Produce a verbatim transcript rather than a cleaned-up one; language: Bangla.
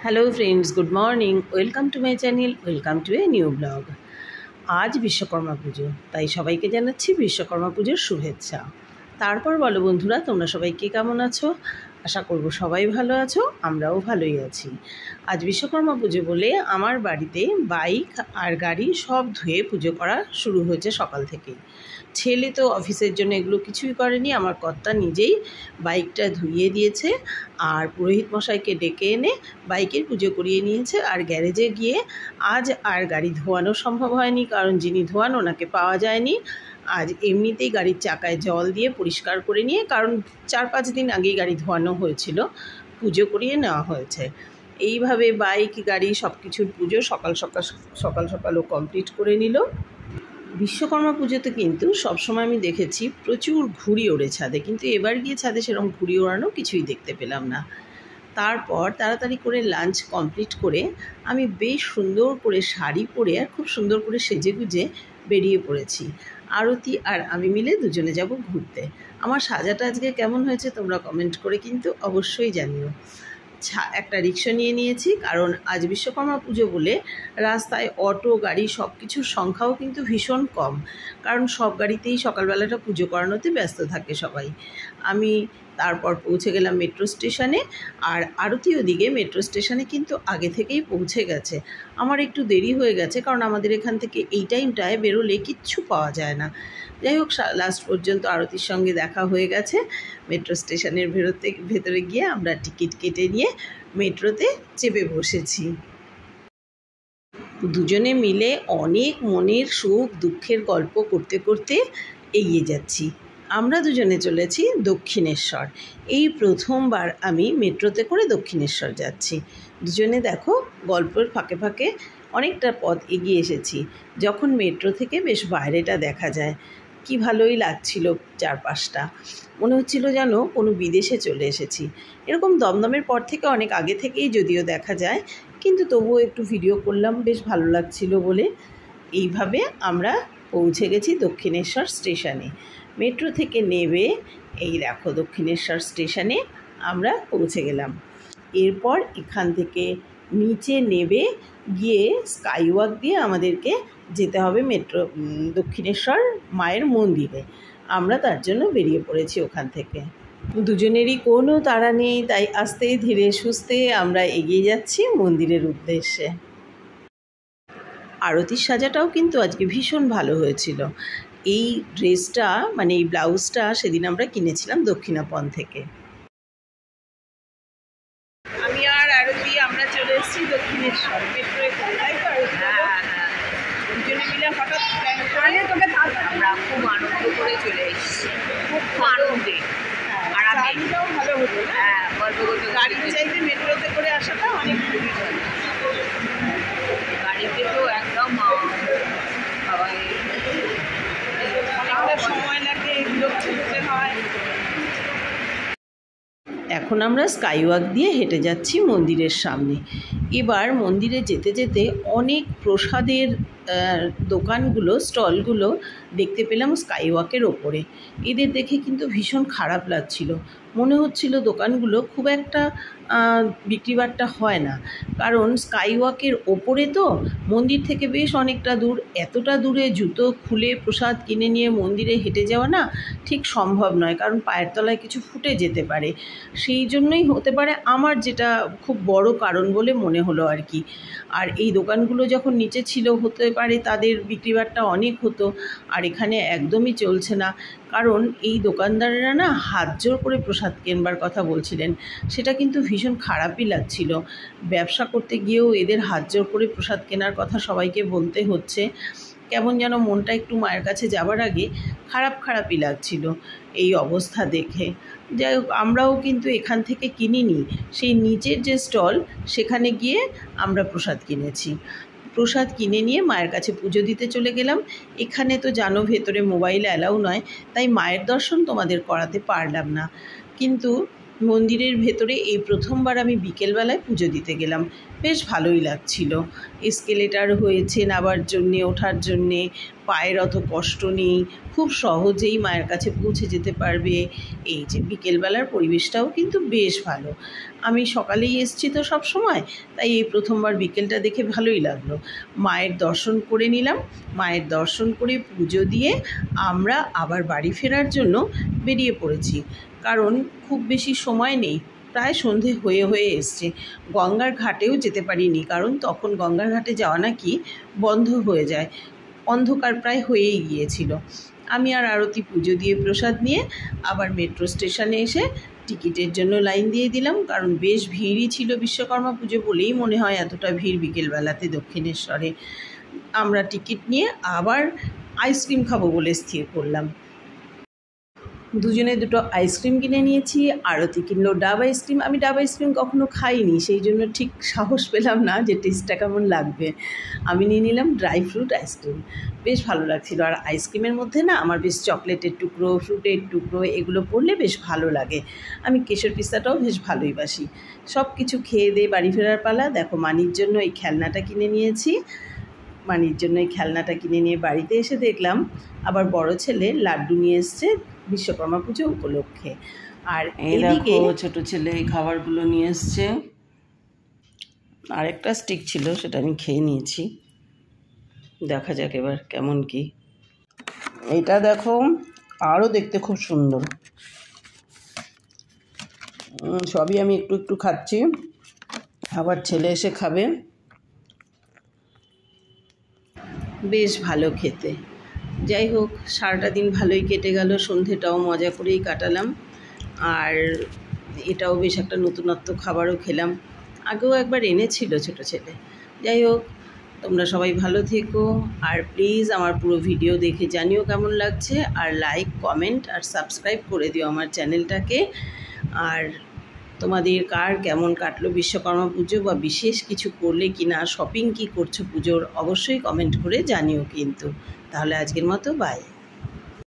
Hello friends, good morning. Welcome to my channel, welcome to a new blog. আজ বিশ্বকর্মা পুজো, তাই সবাইকে জানাচ্ছি বিশ্বকর্মা পুজোর শুভেচ্ছা। তারপর বলো বন্ধুরা, তোমরা সবাই কে কেমন আছো? আশা করবো সবাই ভালো আছো, আমরাও ভালোই আছি। আজ বিশ্বকর্মা পুজো বলে আমার বাড়িতে বাইক আর গাড়ি সব ধুয়ে পুজো করা শুরু হয়েছে সকাল থেকেই। ছেলে তো অফিসের জন্য এগুলো কিছুই করেনি, আমার কর্তা নিজেই বাইকটা ধুইয়ে দিয়েছে আর পুরোহিত মশাইকে ডেকে এনে বাইকের পুজো করিয়ে নিয়েছে। আর গ্যারেজে গিয়ে আজ আর গাড়ি ধোয়ানো সম্ভব হয়নি, কারণ যিনি ধোয়ান ওনাকে পাওয়া যায়নি। আজ এমনিতেই গাড়ির চাকায় জল দিয়ে পরিষ্কার করে নিয়ে, কারণ চার পাঁচ দিন আগেই গাড়ি ধোয়ানো হয়েছিল, পুজো করিয়ে নেওয়া হয়েছে। এইভাবে বাইক গাড়ি সব কিছুর পুজো সকাল সকাল সকাল সকালও কমপ্লিট করে নিল। বিশ্বকর্মা পুজোতে কিন্তু সবসময় আমি দেখেছি প্রচুর ঘুড়ি ওড়ে ছাদে, কিন্তু এবার গিয়ে ছাদে সেরকম ঘুড়ি ওড়ানো কিছুই দেখতে পেলাম না। তারপর তাড়াতাড়ি করে লাঞ্চ কমপ্লিট করে আমি বেশ সুন্দর করে শাড়ি পরে আর খুব সুন্দর করে সেজে গুজে বেরিয়ে পড়েছি। আরতি আর আমি মিলে দুজনে যাব ঘুরতে। আমার সাজাটা আজকে কেমন হয়েছে তোমরা কমেন্ট করে কিন্তু অবশ্যই জানিও। একটা রিক্সা নিয়ে নিয়েছি, কারণ আজ বিশ্বকর্মা পুজো বলে রাস্তায় অটো গাড়ি সব কিছুর সংখ্যাও কিন্তু ভীষণ কম, কারণ সব গাড়িতেই সকালবেলাটা পুজো করানোতে ব্যস্ত থাকে সবাই। আমি তারপর পৌঁছে গেলাম মেট্রো স্টেশনে, আর আরতি ওদিকে মেট্রো স্টেশনে কিন্তু আগে থেকেই পৌঁছে গেছে। আমার একটু দেরি হয়ে গেছে, কারণ আমাদের এখান থেকে এই টাইমটায় বেরোলে কিচ্ছু পাওয়া যায় না। যাই হোক, লাস্ট পর্যন্ত আরতির সঙ্গে দেখা হয়ে গেছে। মেট্রো স্টেশনের ভেতরে ভেতরে গিয়ে আমরা টিকিট কেটে নিয়ে মেট্রোতে চেপে বসেছি। দুজনে মিলে অনেক মনের সুখ দুঃখের গল্প করতে করতে এগিয়ে যাচ্ছি। আমরা দুজনে চলেছি দক্ষিণেশ্বর। এই প্রথমবার আমি মেট্রোতে করে দক্ষিণেশ্বর যাচ্ছি। দুজনে দেখো গল্পের ফাঁকে ফাঁকে অনেকটা পথ এগিয়ে এসেছি। যখন মেট্রো থেকে বেশ বাইরেটা দেখা যায়, কি ভালোই লাগছিল। চারপাশটা মনে হচ্ছিল যেন কোনো বিদেশে চলে এসেছি। এরকম দমদমের পর থেকে অনেক আগে থেকেই যদিও দেখা যায়, কিন্তু তবুও একটু ভিডিও করলাম, বেশ ভালো লাগছিল বলে। এইভাবে আমরা পৌঁছে গেছি দক্ষিণেশ্বর স্টেশনে। মেট্রো থেকে নেবে এই দেখো দক্ষিণেশ্বর স্টেশনে আমরা পৌঁছে গেলাম। এরপর এখান থেকে নিচে নেবে গিয়ে স্কাইওয়াক দিয়ে আমাদেরকে যেতে হবে মেট্রো দক্ষিণেশ্বর মায়ের মন্দিরে। আমরা তার জন্য বেরিয়ে পড়েছি ওখান থেকে। দুজনেরই কোনো তাড়া নেই, তাই আস্তে ধীরে সুস্থে আমরা এগিয়ে যাচ্ছি মন্দিরের উদ্দেশ্যে। আরতির সাজাটাও কিন্তু আজকে ভীষণ ভালো হয়েছিল। এই ড্রেসটা মানে এই ব্লাউজটা সেদিন আমরা কিনেছিলাম দক্ষিণাপন থেকে। আমি আর আরতি আমরা চলে এসেছি দক্ষিণেশ্বর মেট্রোয় করে, তাই তো? হ্যাঁ হ্যাঁ, দুজনে মিলে হঠাৎ প্ল্যান করে তোকে আমরা খুব আনন্দ করে চলে এসেছি, খুব আনন্দে। আর গাড়িটাও ভালো হতো, হ্যাঁ গল্প করতে গাড়ির চাইতে মেট্রোতে করে আসাটা অনেক সুবিধা। গাড়িতে তো একদম অনেকটা সময় লাগে, এগুলো করতে হয়। এখন আমরা স্কাইওয়াক দিয়ে হেঁটে যাচ্ছি মন্দিরের সামনে। এবার মন্দিরে যেতে যেতে অনেক প্রসাদের দোকানগুলো স্টলগুলো দেখতে পেলাম স্কাইওয়াকের ওপরে। এদের দেখে কিন্তু ভীষণ খারাপ লাগছিল, মনে হচ্ছিল দোকানগুলো খুব একটা বিক্রিবাট্টা হয় না, কারণ স্কাইওয়াকের ওপরে তো মন্দির থেকে বেশ অনেকটা দূর। এতটা দূরে জুতো খুলে প্রসাদ কিনে নিয়ে মন্দিরে হেঁটে যাওয়া না ঠিক সম্ভব নয়, কারণ পায়ের তলায় কিছু ফুটে যেতে পারে। সেই জন্যই হতে পারে আমার যেটা খুব বড় কারণ বলে মনে হলো আর কি। আর এই দোকানগুলো যখন নিচে ছিল, হতে পারে তাদের বিক্রিবাট্টা অনেক হতো, আর এখানে একদমই চলছে না, কারণ এই দোকানদারেরা না হাত জোর করে প্রসাদ কেনবার কথা বলছিলেন। সেটা কিন্তু ভীষণ খারাপই লাগছিল। ব্যবসা করতে গিয়েও এদের হাত জোর করে প্রসাদ কেনার কথা সবাইকে বলতে হচ্ছে। কেমন যেন মনটা একটু মায়ের কাছে যাবার আগে খারাপ খারাপই লাগছিল এই অবস্থা দেখে। যাই হোক, আমরাও কিন্তু এখান থেকে কিনিনি, সেই নিচের যে স্টল সেখানে গিয়ে আমরা প্রসাদ কিনেছি। প্রসাদ কিনে নিয়ে মায়ের কাছে পুজো দিতে চলে গেলাম। এখানে তো জানো ভেতরে মোবাইল অ্যালাউ নয়, তাই মায়ের দর্শন তোমাদের করাতে পারলাম না, কিন্তু মন্দিরের ভেতরে এই প্রথমবার আমি বিকেলবেলায় পুজো দিতে গেলাম। বেশ ভালোই লাগছিল। এসকেলেটার হয়েছে নামার জন্যে, ওঠার জন্যে, পায়ের অত কষ্ট নেই, খুব সহজেই মায়ের কাছে পৌঁছে যেতে পারবে। এই যে বিকেলবেলার পরিবেশটাও কিন্তু বেশ ভালো। আমি সকালেই এসছি তো সব সময়, তাই এই প্রথমবার বিকেলটা দেখে ভালোই লাগলো। মায়ের দর্শন করে নিলাম। মায়ের দর্শন করে পুজো দিয়ে আমরা আবার বাড়ি ফেরার জন্য বেরিয়ে পড়েছি, কারণ খুব বেশি সময় নেই, প্রায় সন্ধে হয়ে হয়ে এসছে। গঙ্গার ঘাটেও যেতে পারিনি, কারণ তখন গঙ্গার ঘাটে যাওয়া নাকি বন্ধ হয়ে যায়, অন্ধকার প্রায় হয়েই গিয়েছিল। আমি আর আরতি পুজো দিয়ে প্রসাদ নিয়ে আবার মেট্রো স্টেশনে এসে টিকিটের জন্য লাইন দিয়ে দিলাম, কারণ বেশ ভিড়ই ছিল। বিশ্বকর্মা পুজো বলেই মনে হয় এতটা ভিড় বিকেলবেলাতে দক্ষিণেশ্বরে। আমরা টিকিট নিয়ে আবার আইসক্রিম খাবো বলে স্থির করলাম। দুজনে দুটো আইসক্রিম কিনে নিয়েছি। আরতি কিনলো ডাব আইসক্রিম। আমি ডাব আইসক্রিম কখনো খাইনি, সেই জন্য ঠিক সাহস পেলাম না যে টেস্টটা কেমন লাগবে। আমি নিয়ে নিলাম ড্রাই ফ্রুট আইসক্রিম। বেশ ভালো লাগছিল। আর আইসক্রিমের মধ্যে না আমার বেশ চকলেটের টুকরো, ফ্রুটের টুকরো এগুলো পড়লে বেশ ভালো লাগে। আমি কেশর পিস্তাটাও বেশ ভালোই বাসি। সব কিছু খেয়ে দিয়ে বাড়ি ফেরার পালা। দেখো, মানির জন্য এই খেলনাটা কিনে নিয়েছি। মানির জন্য এই খেলনাটা কিনে নিয়ে বাড়িতে এসে দেখলাম আবার বড় ছেলে লাড্ডু নিয়ে এসছে বিশ্বকর্মা পুজো উপলক্ষে। আর এইদিকে ছোট ছেলে এই খাবারগুলো নিয়ে এসছে। আরেকটা স্টিক ছিল, সেটা আমি খেয়ে নিয়েছি। দেখা যাক এবার কেমন কি। এটা দেখো, আরও দেখতে খুব সুন্দর। সবই আমি একটু একটু খাচ্ছি, আবার ছেলে এসে খাবে। বেশ ভালো খেতে। যাই হোক, সারাটা দিন ভালোই কেটে গেল। সন্ধেটাও মজা করেই কাটালাম। আর এটাও বেশ একটা নতুনত্ব খাবারও খেলাম। আগেও একবার এনেছিল ছোট ছেলে। যাই হোক, তোমরা সবাই ভালো থেকো। আর প্লিজ আমার পুরো ভিডিও দেখে জানিও কেমন লাগছে। আর লাইক, কমেন্ট আর সাবস্ক্রাইব করে দিও আমার চ্যানেলটাকে। আর তোমাদের কার কেমন কাটলো বিশ্বকর্মা পুজো, বা বিশেষ কিছু করলে কি না, শপিং কি করছো পুজোর, অবশ্যই কমেন্ট করে জানিও কিন্তু। তাহলে আজকের মতো বাই।